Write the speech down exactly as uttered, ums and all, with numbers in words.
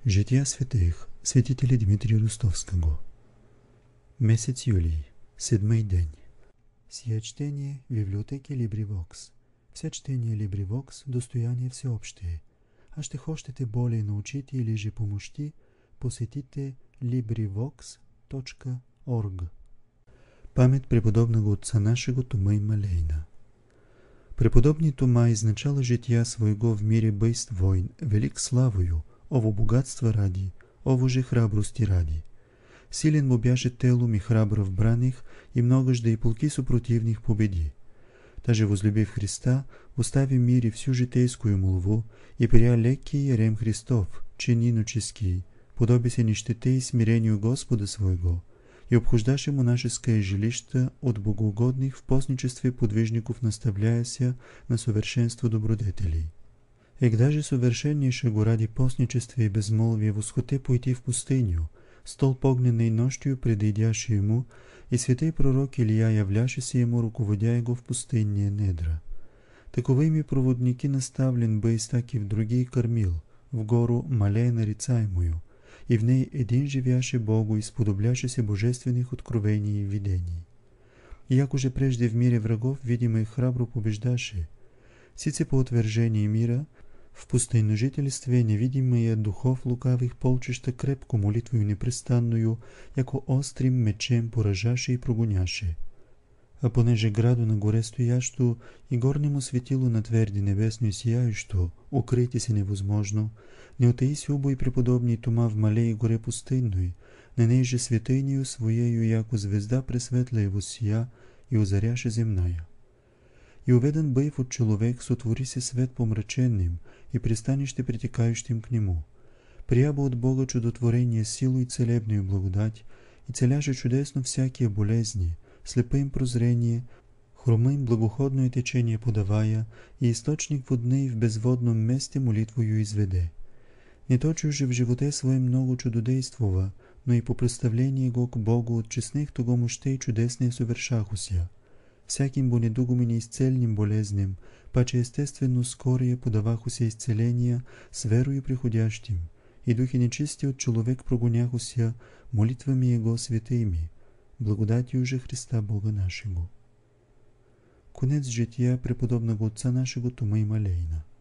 Жития светих, светители Дмитрия Ростовского. Месец юлий, седмий день. Сие чтение в библиотеке LibriVox. Все чтение LibriVox – достояние всеобщее. А ще хочете более научите или же помощи, посетите librivox точка org. Памет преподобного отца нашего Томай Малейна. Преподобный Тома изначало жития своего в мире быст войн, велик славою, ово богатство ради, ово же храбрости ради. Силен му бяше телом и храбро в браних, и многожда и полки супротивних победи. Даже возлюбив Христа, остави мир и всю житейскую молву, и прия лекий ярем Христов, чин иноческий, подоби се нищете и смирению Господа своего, и обхождаше монашеское жилище от богоугодных в постничестве подвижников наставляяся на совершенство добродетелей. Егда же совершеннейше го ради постничестве и безмолвие восходе пойти в пустыню, столб огненной нощью предидяше ему, и святый пророк Илия являше се ему, руководя го в пустынные недра. Таковыми проводники наставлен быст таки в другие кормил, в гору малея нарицаемую, и в ней един живяше Богу и сподобляше се божественных откровений и видений. И яко же прежде в мире врагов видимо и храбро побеждаше, сице по отвержении мира, в пустынножительстве невидимые духов лукавых полчища крепко молитвою непрестанную, яко острим мечем поражаше и прогоняше. А понеже граду на горе стоящо и горнему светилу на твърди небесно и сияещо, укрити се невозможно, не отеиси убой преподобний Тома в малей горе пустынной, на ней же светынию своею, яко звезда пресветлая воссия и озаряше земная. И уведен быв от человек, сотвори се свет помраченным и пристанище притекающим к нему. Прияба от Бога чудотворение силу и целебную благодать, и целяше чудесно всякие болезни, слепым прозрение, хромым благоходное течение подавая, и источник водный в безводном месте молитвою изведе. Не точно же в животе своем много чудодействува, но и по представлении го к Богу от честных того мощей чудесные совершахуся. Всяким бо недугом и неизцельным болезням, паче естественно скорее подавахуся исцеления с верою приходящим, и духи нечисти от человек прогоняхуся молитвами Его святыми, благодатью же Христа Бога нашего. Конец жития преподобного отца нашего Томай Малейна.